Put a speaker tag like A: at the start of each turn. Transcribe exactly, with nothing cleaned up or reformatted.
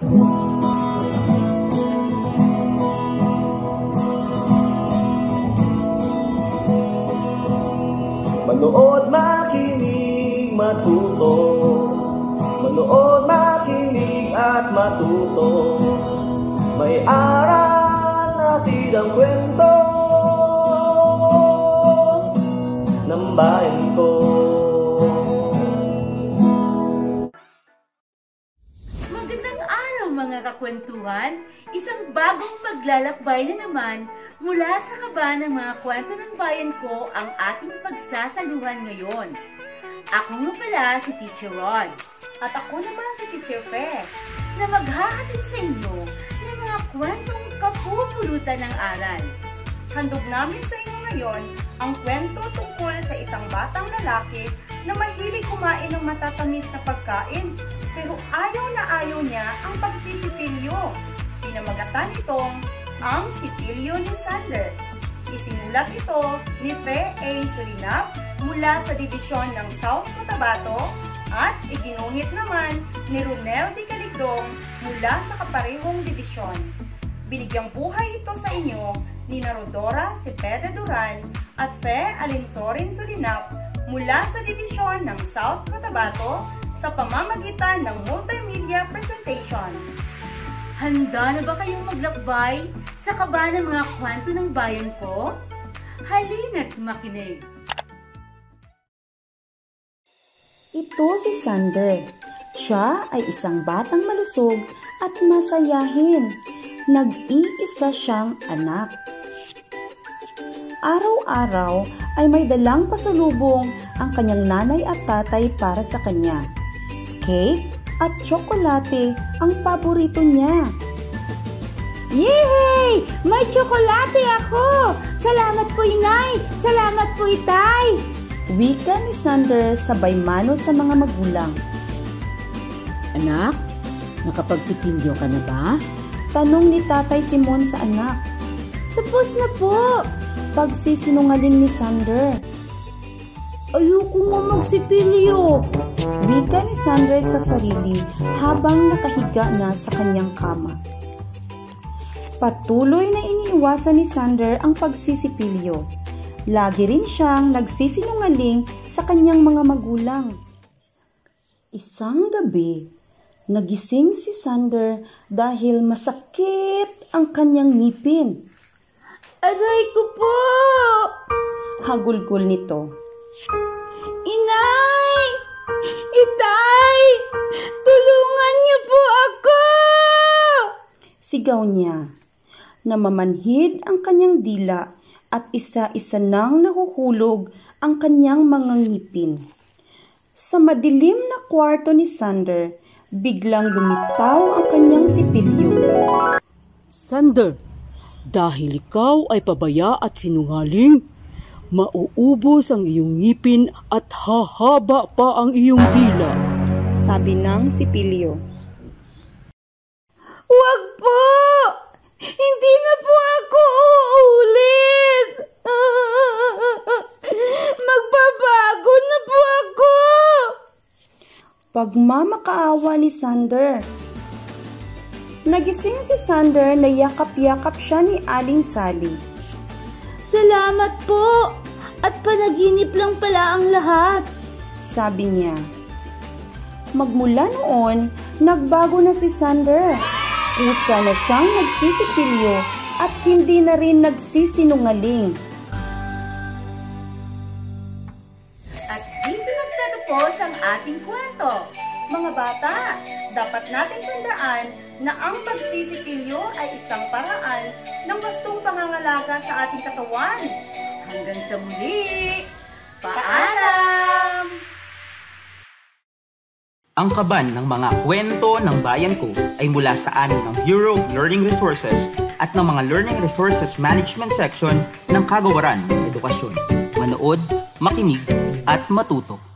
A: Manood, makinig, matuto. Manood, makinig at matuto. May aral natin ang kwento ng bayan ko.
B: Magandang araw mga kakwentuhan. Isang bagong paglalakbay na naman mula sa kaba ng mga kwento ng bayan ko ang ating pagsasaluhan ngayon. Ako nga pala si Teacher Ron.
C: At ako naman si Teacher Fe,
B: na maghahatid sa inyo ng mga kwentong kapupulutan ng aral.
C: Handog namin sa inyo ngayon ang kwento tungkol sa isang batang lalaki na mahilig kumain ng matatamis na pagkain, pero ayaw na ayaw niya ang pagsisipilyo. Pinamagatan itong ang Sepilyo ni Sander. Isinulat ito ni Fe A. Solinap mula sa dibisyon ng South Cotabato at iginuhit naman ni Ronel de Caligdong mula sa kaparehong dibisyon. Binigyang buhay ito sa inyo ni Rhodora, Sepilyo Duran at Fe Alinsorin Solinap mula sa dibisyon ng South Cotabato sa pamamagitan ng Multimedia presentation.
B: Handa na ba kayong maglakbay sa kaba ng mga kwento ng bayan ko? Halina't makinig!
D: Ito si Sander. Siya ay isang batang malusog at masayahin. Nag-iisa siyang anak. Araw-araw ay may dalang pasalubong ang kanyang nanay at tatay para sa kanya. Cake at tsokolate ang paborito niya. Yehey! May tsokolate ako! Salamat po, inay! Salamat po, itay! Wika ni Sander sabay mano sa mga magulang.
E: Anak, nakapagsipilyo ka na ba?
D: Tanong ni Tatay Simon sa anak. Tapos na po! Pagsisinungaling ni Sander. Ayoko nga magsipilyo! Wika ni Sander sa sarili habang nakahiga na sa kanyang kama. Patuloy na iniiwasan ni Sander ang pagsisipilyo. Lagi rin siyang nagsisinungaling sa kanyang mga magulang. Isang gabi, nagising si Sander dahil masakit ang kanyang ngipin.
B: Aray ko po!
D: Hagulgol nito.
B: Inay! Itay! Tulungan niyo po ako!
D: Sigaw niya. Namamanhid ang kanyang dila at isa-isa nang nahuhulog ang kanyang mga ngipin. Sa madilim na kwarto ni Sander, biglang lumitaw ang kanyang sipilyo.
E: Sander, dahil ikaw ay pabaya at sinungaling, mauubos ang iyong ngipin at hahaba pa ang iyong dila,
D: sabi ng sipilyo.
B: Wag po! Hindi na po ako uulit! Magbabago na po ako!
D: Pagmamakaawa ni Sander. Nagising si Sander na yakap-yakap siya ni Aling Sally.
B: Salamat po! At panaginip lang pala ang lahat,
D: sabi niya. Magmula noon, nagbago na si Sander. Kusa na siyang nagsisipilyo at hindi na rin nagsisinungaling.
B: At dito nagtatapos ang ating kwento.
C: Mga bata, dapat natin tandaan na ang pagsisipilyo ay isang paraan ng wastong pangangalaga sa ating katawan.
B: Hanggang sa muli! Paalam!
F: Ang kaban ng mga kwento ng bayan ko ay mula sa amin ng Bureau of Learning Resources at ng mga Learning Resources Management Section ng Kagawaran ng Edukasyon. Manood, makinig, at matuto.